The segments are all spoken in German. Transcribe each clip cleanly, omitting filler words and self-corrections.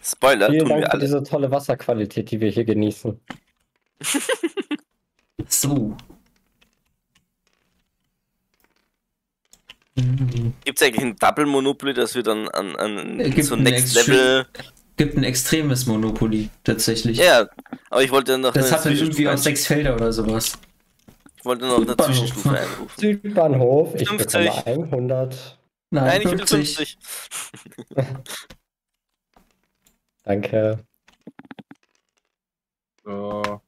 Spoiler, Vielen tun Dank wir für alle. diese tolle Wasserqualität, die wir hier genießen. So. Gibt es eigentlich ein Double Monopoly, dass wir dann an Gibt so ein Next Level... Gibt ein extremes Monopoly, tatsächlich. Ja, aber ich wollte noch Das eine hat dann irgendwie Zwischenstufe auch 6 Felder oder sowas. Ich wollte noch eine Südbahnhof. Zwischenstufe einrufen. Südbahnhof, ich 50. bekomme 100. Nein, ich will 50. 50. Danke. So.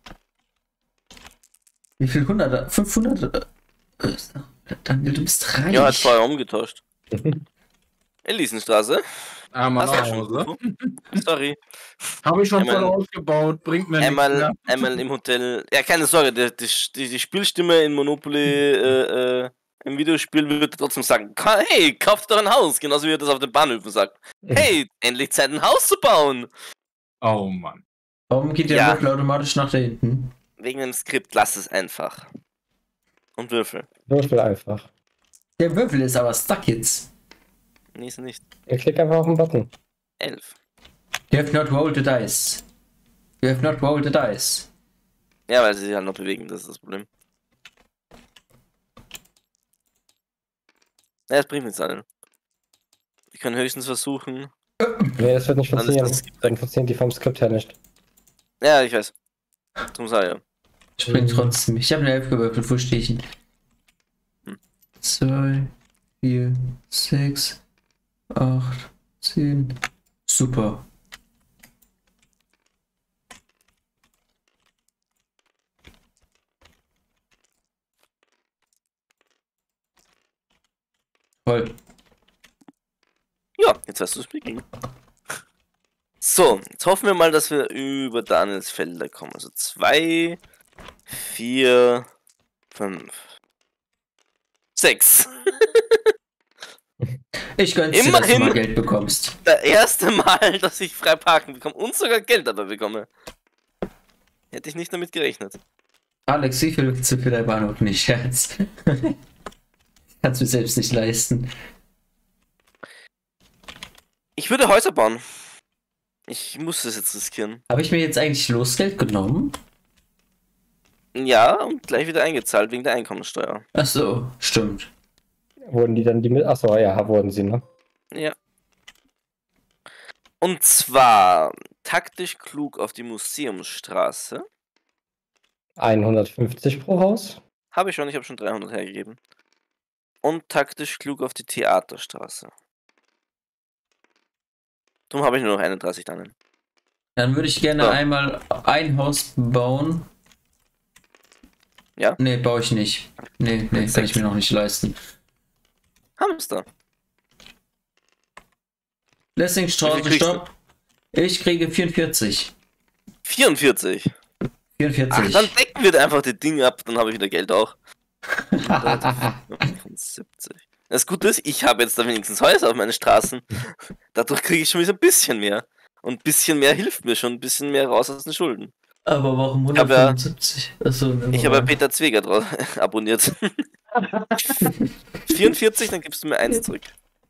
Wie viel 100? 500? Daniel, du bist reich. Ja, hat vorher umgetauscht. Elisenstraße. Einmal Hast du nach schon Hause. gerufen? Sorry. Habe ich schon Einmal- voll ausgebaut, bringt mir nichts mehr. Einmal im Hotel. Ja, keine Sorge, die Spielstimme in Monopoly im Videospiel würde trotzdem sagen, hey, kauft doch ein Haus, genauso wie er das auf den Bahnhöfen sagt. Hey, endlich Zeit, ein Haus zu bauen. Oh Mann. Warum geht der Ja. Würfel automatisch nach da hinten? Wegen dem Skript, lass es einfach. Und Würfel. Würfel einfach. Der Würfel ist aber stuck jetzt. Nee, ist nicht. Ich klicke einfach auf den Button. 11. You have not rolled the dice. You have not rolled the dice. Ja, weil sie sich halt noch bewegen, das ist das Problem. Ja, das bringt nichts an. Wir können höchstens versuchen. Nee, das wird nicht Dann ist funktionieren. das- Dann funktionieren die vom Skript her nicht. Ja, ich weiß. Drum sag ich ja. Springt trotzdem. Ich habe eine 11 gewürfelt. Wo stehe ich denn? 2, 4, 6, 8, 10. Super. Toll. Ja, jetzt hast du es begeben. So, jetzt hoffen wir mal, dass wir über Daniels Felder kommen. Also 2, 4, 5, 6. Ich gönn's dir, dass du Immerhin. mal Geld bekommst. Das erste Mal, dass ich frei parken bekomme und sogar Geld dabei bekomme. Hätte ich nicht damit gerechnet. Alex, wie viel willst du für dein Bahnhof nicht, Scherz? Kannst du selbst nicht leisten. Ich würde Häuser bauen. Ich muss das jetzt riskieren. Habe ich mir jetzt eigentlich Losgeld genommen? Ja, und gleich wieder eingezahlt wegen der Einkommensteuer. Ach so, stimmt. Wurden die dann die mit. Achso, ja, wurden sie, ne? Ja. Und zwar taktisch klug auf die Museumsstraße. 150 pro Haus. Habe ich habe schon 300 hergegeben. Und taktisch klug auf die Theaterstraße. Darum habe ich nur noch 31 dann. Dann würde ich gerne So. einmal ein Haus bauen. Ja? Nee, baue ich nicht. Nee, kann Sechs. ich mir noch nicht leisten. Hamster. Lessingstraße, Wie viel kriegst stopp. Ich kriege 44. 44. 44. Ach, dann decken wir einfach die Dinge ab, dann habe ich wieder Geld auch. 75. Das Gute ist, ich habe jetzt da wenigstens Häuser auf meinen Straßen. Dadurch kriege ich schon wieder ein bisschen mehr. Und ein bisschen mehr hilft mir schon, ein bisschen mehr raus aus den Schulden. Aber warum Ich hab ja- 175? Achso, Ich habe ja Peter Zweger drauf abonniert. 44, dann gibst du mir 1 zurück.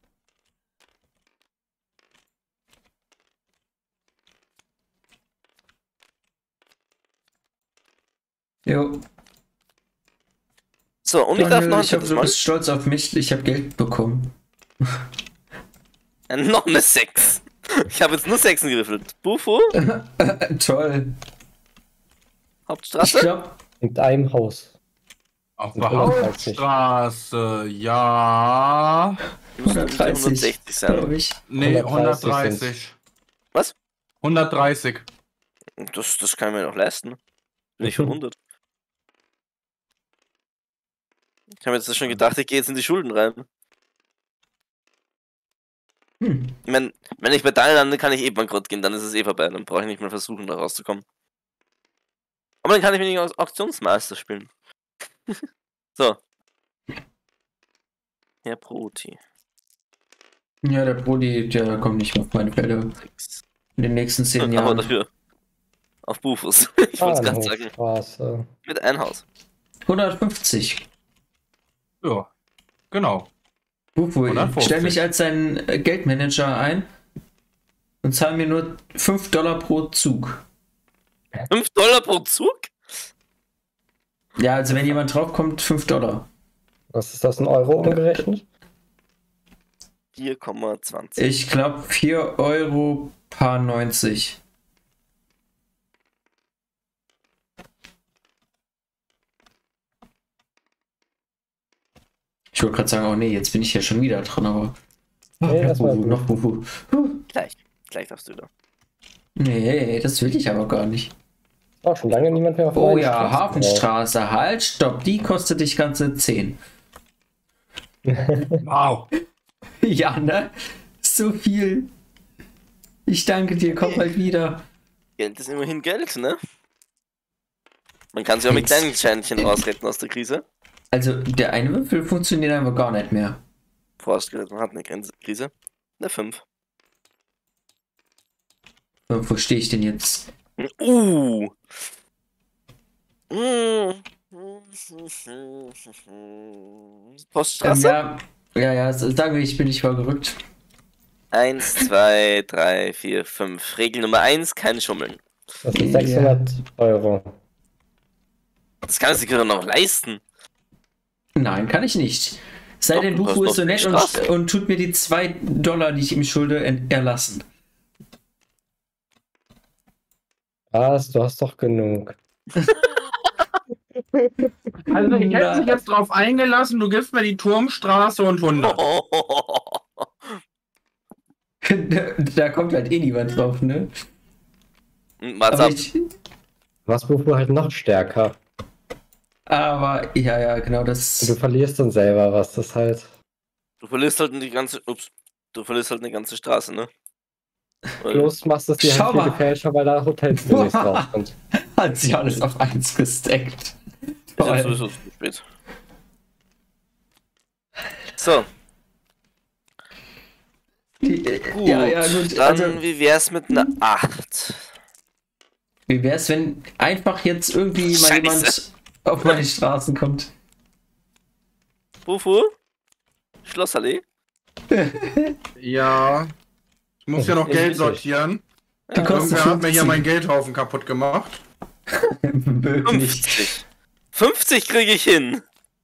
Jo. So, und ich darf noch ein Ich hoffe, drittes du Mal. bist stolz auf mich. Ich habe Geld bekommen. Noch eine 6. Ich habe jetzt nur 6 gewürfelt. Bufo, Toll. Ich Hauptstraße. glaube, Mit einem Haus. Auf Und der 130. Hauptstraße, ja. Müsste 130, 160 sein. glaube ich. Nee, 130 130. Was? 130. Das kann ich mir noch leisten. Bin ich verwundert. Ich habe jetzt schon gedacht, ich gehe jetzt in die Schulden rein. Hm. Ich mein, wenn ich bei Daniel lande, kann ich eh bankrott gehen, dann ist es eh vorbei. Dann brauche ich nicht mehr versuchen, da rauszukommen. Aber dann kann ich weniger Auktionsmeister spielen. So. Herr Proti. Ja, der Brody, der kommt nicht mehr auf meine Felder. In den nächsten 10 Aber Jahren. dafür. Auf Bufus. Ich wollte es gerade sagen. Bahnhofstraße. Mit ein Haus. 150. Ja, genau. Bufu, 150. stell mich als dein Geldmanager ein. und zahlen mir nur $5 pro Zug. $5 pro Zug? Ja, also wenn jemand draufkommt, $5. Was ist das in Euro umgerechnet? 4,20. Ich glaube 4,90 €. Ich wollte gerade sagen, oh nee, jetzt bin ich ja schon wieder dran, aber. Nee, erstmal noch Buhu. Gleich darfst du da. Nee, das will ich aber gar nicht. Auch schon lange niemand mehr auf Oh meinen ja, Straßen Hafenstraße, halt, stopp, die kostet dich ganze 10. Wow. Ja, ne? So viel. Ich danke dir, komm bald wieder. Geld ist immerhin Geld, ne? Man kann sich auch mit kleinen Scheinchen rausretten aus der Krise. Also, der eine Würfel funktioniert einfach gar nicht mehr. Vorausgesetzt, man hat eine Krise. Eine 5. Wo stehe ich denn jetzt? Poststraße? Ja, sagen wir, ich bin nicht vorgerückt. 1, 2, 3, 4, 5. Regel Nummer 1, kein Schummeln. Das sind 600 Euro. Das kann sich noch leisten. Nein, kann ich nicht. Sei Doch, denn, du Bufu hast ist so doch nett Straße. und tut mir die $2, die ich ihm schulde, erlassen. Was? Du hast doch genug. Also ich hätte mich jetzt drauf eingelassen, du gibst mir die Turmstraße und 100. Da kommt halt eh niemand drauf, ne? Warte Aber, ab. Was Bufu halt noch stärker. Ja, genau, Und du das. verlierst dann selber was, das halt. Du verlierst halt die ganze. Du verlierst halt eine ganze Straße, ne? Weil- Bloß machst es dir Schau halt viel mal. gefährlicher, weil da Hotels demnächst drauf sind. Hat sich alles auf 1 gesteckt. Ist jetzt Toll. sowieso zu spät. So, gut. Ja, gut. Dann, Also, wie wär's mit einer 8? wie wär's, wenn einfach jetzt irgendwie mal Scheiße. jemand auf meine Straßen kommt? Bufu? Schlossallee? Ja. Ich muss ja noch Ist Geld richtig. sortieren. Die kostet Irgendwer hat mir hier 50. meinen Geldhaufen kaputt gemacht. Möglich. 50. 50 kriege ich hin.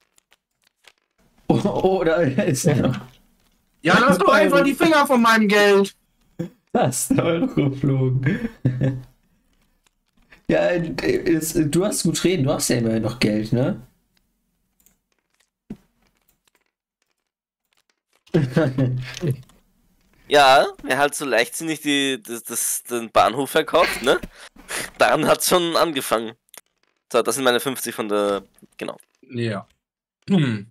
Oder ist noch Ja, lass doch einfach die Finger von meinem Geld. fast Euro geflogen. Ja, du hast gut reden, du hast ja immerhin noch Geld, ne? Ja, wer halt so leichtsinnig den Bahnhof verkauft, ne? Daran hat's schon angefangen. So, das sind meine 50 von der. Genau. Ja. Hm.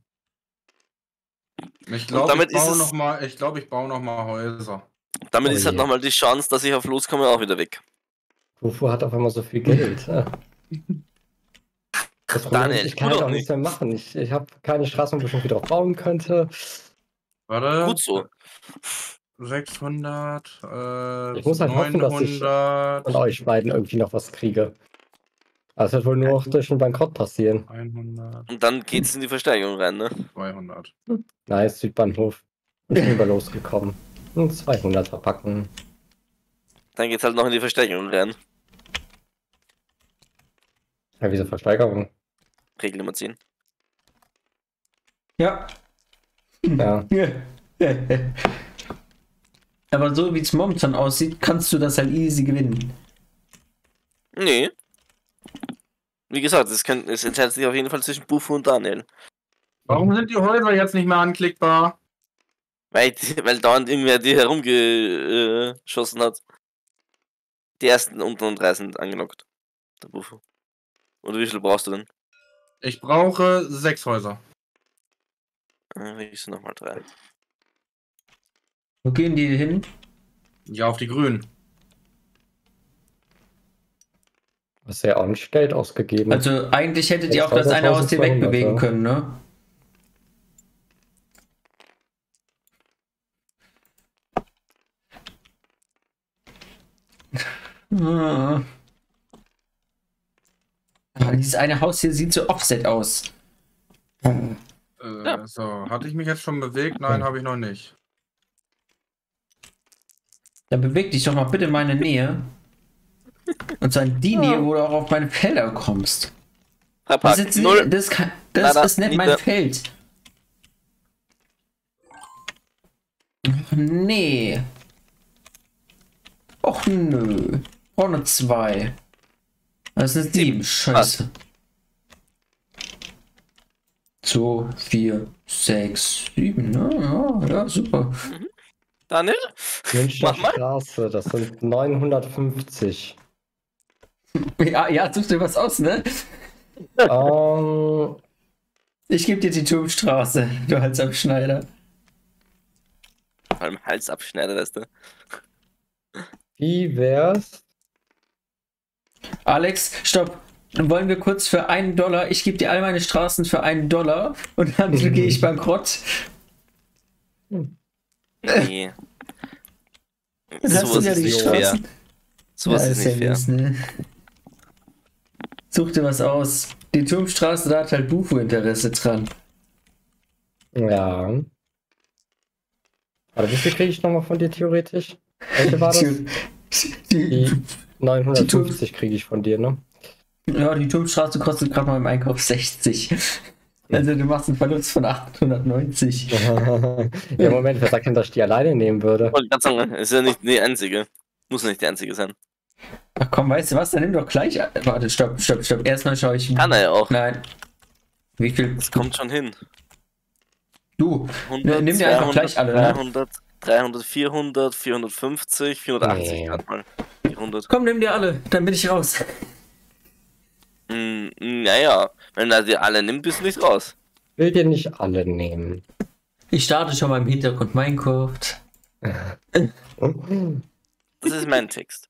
Ich glaube, damit ich baue ist es- noch mal, ich baue noch mal Häuser. Damit Oh ist halt je. nochmal die Chance, dass ich auf loskomme, auch wieder weg. Bufu hat auf einmal so viel Geld. Ja. Das Problem Daniel, ist, ich tu kann halt doch auch nichts mehr machen. Ich habe keine Straßen, wo ich irgendwie drauf bauen könnte. Warte. Gut so. 600, Ich muss halt hoffen, dass ich 900, von euch beiden irgendwie noch was kriege. Das wird wohl nur noch durch einen Bankrott passieren. 100, Und dann geht's in die Versteigerung rein, ne? 200. Nice, Südbahnhof. Ich bin über losgekommen. Und 200 verpacken. Dann geht's halt noch in die Versteigerung rein. Ja, wieso Versteigerung? Regel Nummer 10. Ja. Ja. Aber so wie es momentan aussieht, kannst du das halt easy gewinnen. Nee. Wie gesagt, es entscheidet sich auf jeden Fall zwischen Bufu und Daniel. Warum sind die Häuser jetzt nicht mehr anklickbar? Weil dauernd irgendwer die herumgeschossen hat. Die ersten unteren 3 sind angelockt. Der Bufu. Und wie viel brauchst du denn? Ich brauche 6 Häuser. Wie ist nochmal 3? Wo gehen die hin? Ja, auf die Grünen. Hast du ja auch nicht Geld ausgegeben. Also eigentlich hättet ihr auch das eine Haus hier 1200, wegbewegen ja. können, ne? Ah. Aber dieses eine Haus hier sieht so offset aus. Ja. So, hatte ich mich jetzt schon bewegt? Nein, habe ich noch nicht. Dann beweg dich doch mal bitte in meine Nähe. Und zwar in die Nähe, wo du auch auf meine Felder kommst. Das ist, Null. das ist nicht mein Feld. Ach, nee. Och nö. Oh, nur 2. Das ist 7. Scheiße. 2, 4, 6, 7. Ja, super. Daniel? Münchner Mach mal. Straße, das sind 950. Ja, such dir was aus, ne? Ich gebe dir die Turmstraße, du Halsabschneider. Vor allem Halsabschneider, weißt du. Wie wär's? Alex, stopp. Dann wollen wir kurz für $1. Ich gebe dir all meine Straßen für $1 und dann gehe ich bankrott. Nee. Dann hast du Sowas ja ist die nicht fair. Straßen. Sowas ist nicht fair. mies, ne? Such dir was aus. Die Turmstraße, da hat halt Bufo-Interesse dran. Ja. Aber wie viel kriege ich nochmal von dir theoretisch? Welche war das? Die 950 kriege ich von dir, ne? Ja, die Turmstraße kostet gerade mal im Einkauf 60. Also du machst einen Verlust von 890. Ja, Moment, wer sagt denn, dass ich die alleine nehmen würde? Ich wollte gerade sagen, ist ja nicht die einzige. Muss nicht die einzige sein. Ach komm, weißt du was? Dann nimm doch gleich. Warte, stopp. Erstmal schaue ich. Kann er ja auch. Nein. Wie viel? Das kommt schon hin. Du. 100, Nimm dir einfach gleich alle, ne? 300, 300, 400, 450, 480 Nee. gerade mal. 400. Komm, nimm dir alle. Dann bin ich raus. Naja, wenn er die alle nimmt, bist du nicht raus. Will dir nicht alle nehmen. Ich starte schon mal im Hintergrund Minecraft. Das ist mein Text.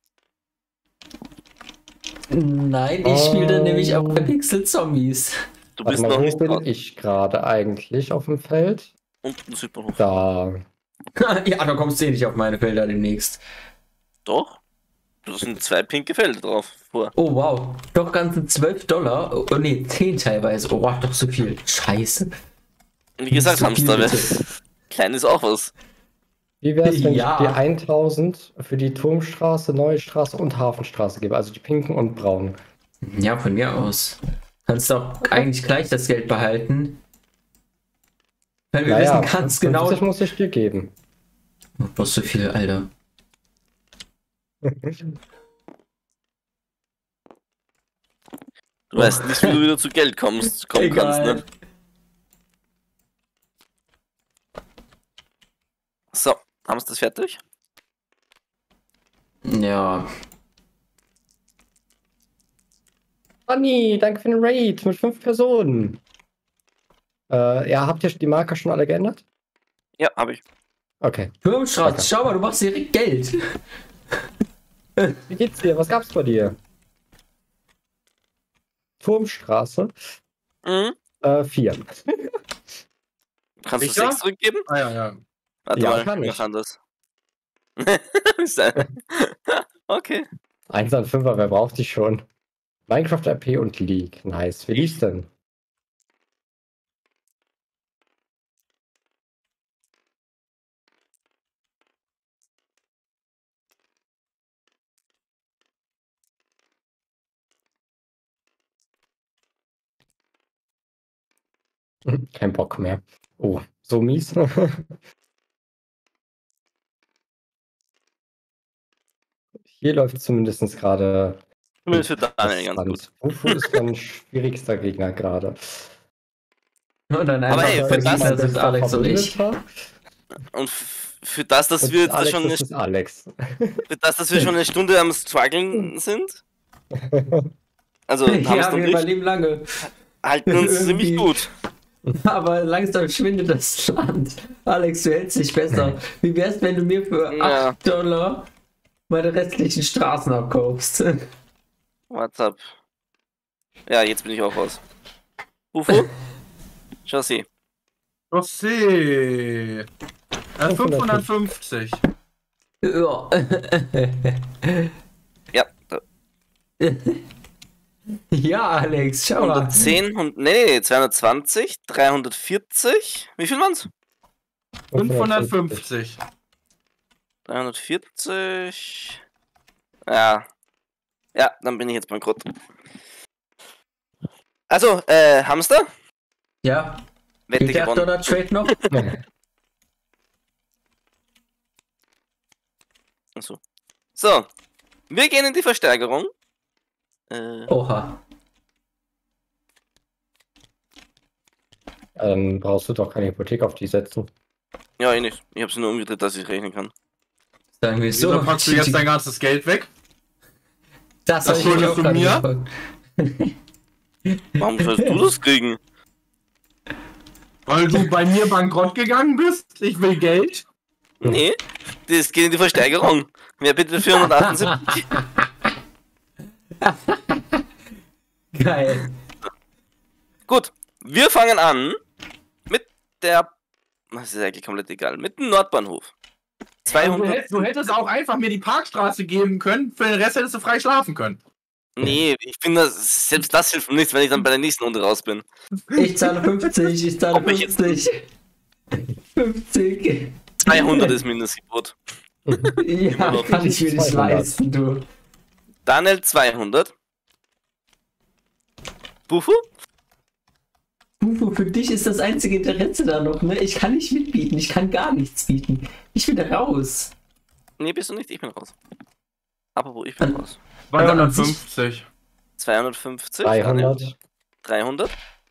Nein, ich spiele nämlich auch bei Pixel Zombies. Du Warte bist mal, noch wo nicht bin raus. ich gerade eigentlich auf dem Feld? Unten Südbahnhof. Da. Ja, da kommst du eh nicht auf meine Felder demnächst. Doch. Da sind 2 pinke Felder drauf. Vor. Oh wow. Doch ganze $12. Oh nee, 10 teilweise. Oh, doch so viel. Scheiße. Wie gesagt, So viel Hamster, bitte. klein ist auch was. Wie wär's, wenn Ja. ich dir 1000 für die Turmstraße, Neue Straße und Hafenstraße gebe? Also die pinken und braunen. Ja, von mir aus. Kannst doch eigentlich gleich das Geld behalten. Weil wir wissen ganz genau. 50 muss ich dir geben. Oh, bloß so viel, Alter. Du weißt nicht, wie du wieder zu Geld kommen kannst, ne? So, haben wir das fertig? Ja. Bunny, danke für den Raid mit 5 Personen. Ja, habt ihr die Marker schon alle geändert? Ja, habe ich. Okay. Turmstraße, Okay. schau mal, du machst direkt Geld. Wie geht's dir? Was gab's bei dir? Turmstraße? Mhm. 4. Kannst du Sicher? 6 zurückgeben? Ah, ja. Warte Ja, mal, kann ich. mach anders. Okay. 1 an 5er, wer braucht die schon? Minecraft RP und League. Nice. Wie lief's denn? Kein Bock mehr. Oh, so mies. Hier läuft zumindest gerade. Zumindest für Daniel ganz gut. Wufu ist mein schwierigster Gegner gerade. Und dann Aber einfach ey, für das- das sind Alex und ich. Und für das, dass wir jetzt Alex, schon das ist Alex. für das, dass wir schon eine Stunde am Struggeln sind. Also, Ja, Hamster und wir ich überleben lange. halten uns ziemlich Irgendwie. gut. Aber langsam schwindet das Land. Alex, du hältst dich besser. Wie wär's, wenn du mir für Ja. $8 meine restlichen Straßen abkaufst? WhatsApp. Ja, jetzt bin ich auch raus. Ufo? Chassis. José. 550. Ja. Ja, da- Ja, Alex, schau mal. 110 und nee, 220, 340. Wie viel waren's? 550. 340. Ja. Ja, dann bin ich jetzt bankrott. Also, Hamster? Ja. Wette Geht der gewonnen. Dollar-Trade noch? Achso. So. Wir gehen in die Versteigerung. Oha. Dann brauchst du doch keine Hypothek auf die setzen. Ja, ich nicht. Ich habe sie nur umgedreht, dass ich rechnen kann. Sagen wir Wieso so. packst du jetzt dein ganzes Geld weg? Das Das hab ich mich schuldest auch du gerade mir? gefragt. Warum sollst du das kriegen? Weil du bei mir bankrott gegangen bist? Ich will Geld. Nee, das geht in die Versteigerung. Wer bitte 478? Geil. Gut, wir fangen an mit der. Das ist eigentlich komplett egal. Mit dem Nordbahnhof. 200. Du hättest auch einfach mir die Parkstraße geben können. Für den Rest hättest du frei schlafen können. Nee, ich finde, selbst das hilft mir nichts, wenn ich dann bei der nächsten Runde raus bin. Ich zahle 50, ich zahle Ob ich jetzt- 50. 50. 200 ist Mindestgebot. Ja, kann ich mir nicht 200. leisten, du. Daniel 200. Bufu? Bufo, für dich ist das einzige Interesse da noch, ne? Ich kann nicht mitbieten, ich kann gar nichts bieten. Ich bin raus. Nee, bist du nicht, ich bin raus. Apropos, ich bin raus. 250. 250. 300. 300.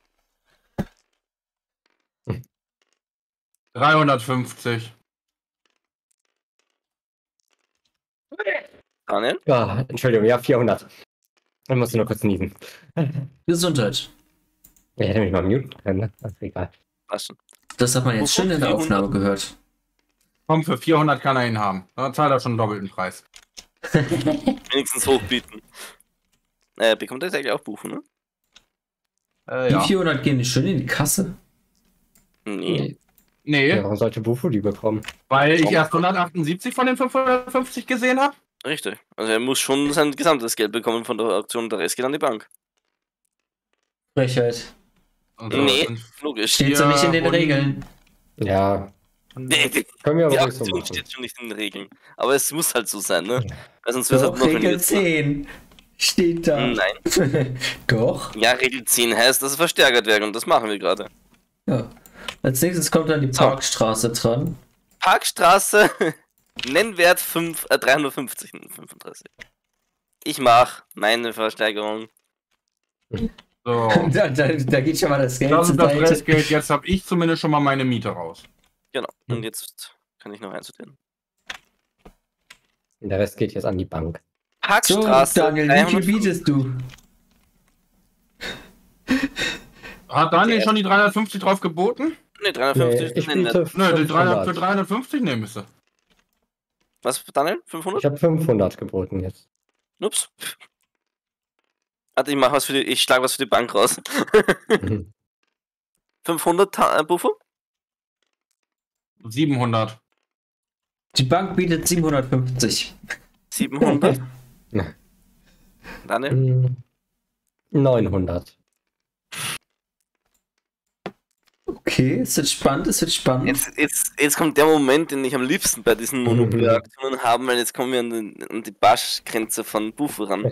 350. Daniel? Ja, Entschuldigung, ja, 400. Dann musst du nur kurz niesen. Gesundheit. Ich hätte mich mal muten können, ne? Das ist egal. Passt schon. Das hat man jetzt Wovon schon in der 400? Aufnahme gehört. Komm, für 400 kann er ihn haben. Da zahlt er schon einen doppelten Preis. Wenigstens hochbieten. Bekommt er jetzt eigentlich auch Bufu, ne? Die 400 gehen nicht schön in die Kasse. Nee. Nee, Ja, warum sollte Bufu die bekommen? weil ich erst 178 von den 550 gesehen habe. Richtig. Also er muss schon sein gesamtes Geld bekommen von der Auktion, der Rest geht an die Bank. Frechheit. Nee. Logisch. Steht so nicht in den und- Regeln. Ja, Nee, die können wir die aber ruhig so Auktion machen. steht schon nicht in den Regeln. Aber es muss halt so sein, ne? Weil sonst wird es Doch, halt noch Regel verliert. 10 steht da. Nein. Doch. Ja, Regel 10 heißt, dass es verstärkt werden und das machen wir gerade. Ja. Als nächstes kommt dann die So. Parkstraße dran. Parkstraße, Nennwert 350, 35. Ich mach meine Versteigerung. So. Da geht schon mal das Geld Das zur ist das Seite. Restgeld. Jetzt habe ich zumindest schon mal meine Miete raus. Genau. Und jetzt kann ich noch einsortieren. Und der Rest geht jetzt an die Bank. So, Parkstraße, Daniel, wie viel 350. bietest du? Hat Daniel Okay. schon die 350 drauf geboten? Ne, 350 Nee, ist ich Nennwert. biete Nö, die 300, 500. für 350 nehmen müsste. Was, Daniel? 500? Ich habe 500 geboten jetzt. Ups. Warte, ich schlag was für die Bank raus. Mhm. 500 Buffer? 700. Die Bank bietet 750. 700? Ja. Daniel? 900. Okay, es wird spannend, es wird spannend. Jetzt kommt der Moment, den ich am liebsten bei diesen Monopoly-Aktionen habe, weil jetzt kommen wir an die Baschgrenze von Buffer ran.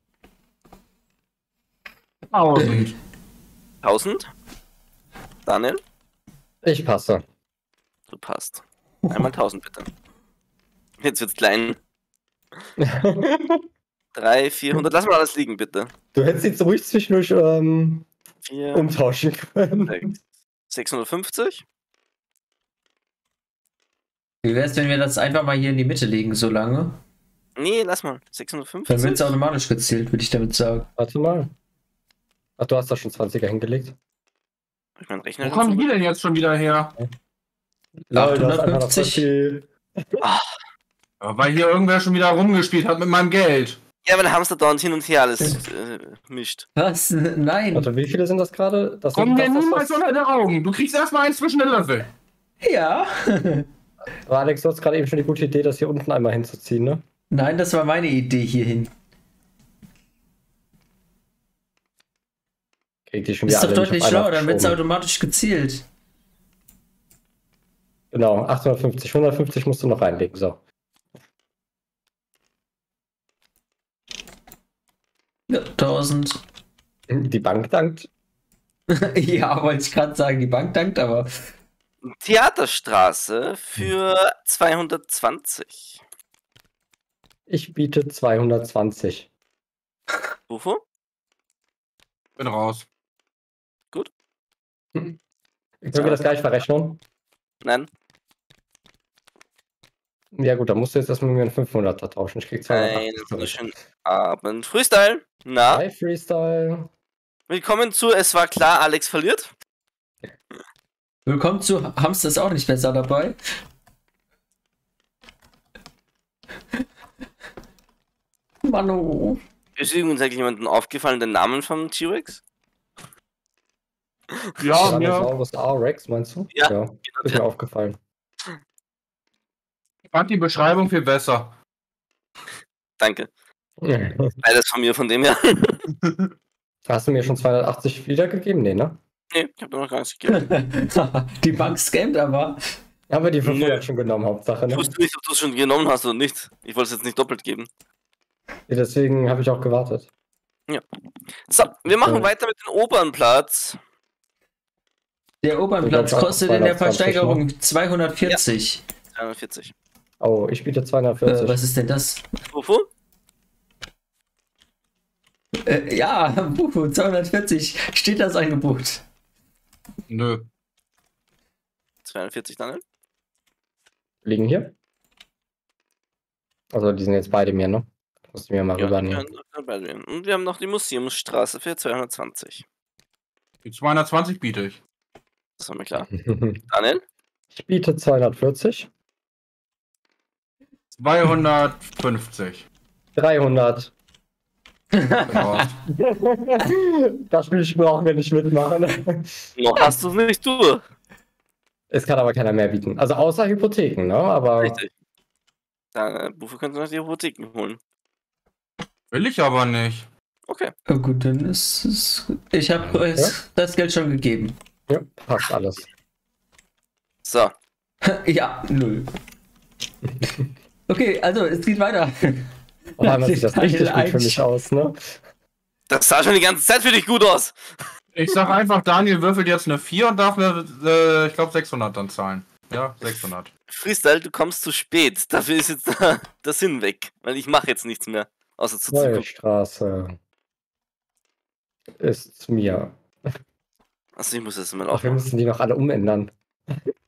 1000. 1000? Daniel? Ich passe. Du passt. Einmal 1000 bitte. Jetzt wird's klein. 300, 400. Lass mal alles liegen, bitte. Du hättest jetzt ruhig zwischendurch 4, umtauschen können. 650? Wie wär's, wenn wir das einfach mal hier in die Mitte legen, so lange? Nee, lass mal. Dann 650? wird's automatisch gezählt, würde ich damit sagen. Warte mal. Ach, du hast da schon 20er hingelegt. Ich mein Rechner. Wo kommen die denn jetzt schon wieder her? Lol, du hast einfach noch so 850. viel. Ja, weil hier irgendwer schon wieder rumgespielt hat mit meinem Geld. Ja, weil Hamster dauernd hin und her alles mischt. Was? Nein. Warte, wie viele sind das gerade? Das Komm sind mir das, niemals unter die Augen. Du kriegst erstmal eins zwischen den Löffel. Ja. Aber Alex, du hast gerade eben schon die gute Idee, das hier unten einmal hinzuziehen, ne? Nein, das war meine Idee hierhin. Kriegt die schon Ist wieder doch alle nicht deutlich auf einmal schlauer, dann wird's verschoben. automatisch gezählt. Genau, 850, 150 musst du noch reinlegen, so. Ja, 1000. Die Bank dankt. Ja, wollte ich gerade sagen, die Bank dankt, aber. Theaterstraße für 220. Ich biete 220. Wofür? Bin raus. Können wir das gleich verrechnen? Nein. Ja gut, dann musst du jetzt erstmal mit mir einen 500er tauschen. Ich krieg 280 Einen zurück. wunderschönen Abend. Freestyle. Na, Hi, Freestyle. willkommen zu Es war klar, Alex verliert. Willkommen zu Hamster ist auch nicht besser dabei. Mano. Ist übrigens eigentlich jemandem aufgefallen, den Namen vom T-Rex? Ja, mir. Tyrannosaurus R-Rex, meinst du? Ja, Ist mir aufgefallen. Ich fand die Beschreibung viel besser. Danke. Beides von mir, von dem her. Hast du mir schon 280 wiedergegeben? Nee, ne? Nee, ich hab noch gar nichts gegeben. Die Bank scammt aber. Haben wir die 500 Nee. schon genommen, Hauptsache, Ich ne? wusste nicht, ob du es schon genommen hast oder nicht. Ich wollte es jetzt nicht doppelt geben. Ja, deswegen habe ich auch gewartet. So, wir machen Ja. weiter mit dem Opernplatz. Der Opernplatz Ich glaub, kostet in der 220, Versteigerung 240. 340. Oh, ich biete 240. Was ist denn das? Wofür? Ja, 240. Steht das Angebot? Nö. 240 dann. Liegen hier? Also die sind jetzt beide mir, ne? Musst du mir mal rübernehmen. Und wir haben noch die Museumsstraße für 220. Die 220 biete ich. Das war mir klar. Daniel? Ich biete 240. 250. 300. Bin raus. Das Spiel brauchen wir nicht mitmachen. Noch hast du es nicht durch. Es kann aber keiner mehr bieten. Also außer Hypotheken, ne? Aber Richtig. Dann, wofür kannst du noch die Hypotheken holen? Will ich aber nicht. Okay. Oh gut, dann ist es. Ich habe das Geld schon gegeben. ja, passt alles. So. Ja, 0. Okay, also es geht weiter. Auf einmal sieht das richtig Teil gut für 1. mich aus, ne? Das sah schon die ganze Zeit für dich gut aus. Ich sag einfach, Daniel würfelt jetzt eine 4 und darf mir, ich glaube, 600 dann zahlen. Ja, 600. Freestyle, du kommst zu spät. Dafür ist jetzt der Sinn weg. Weil ich mache jetzt nichts mehr. Außer zu Neue zugucken. Straße ist mir. Also ich muss jetzt mal Ach, wir aufmachen. müssen die noch alle umändern.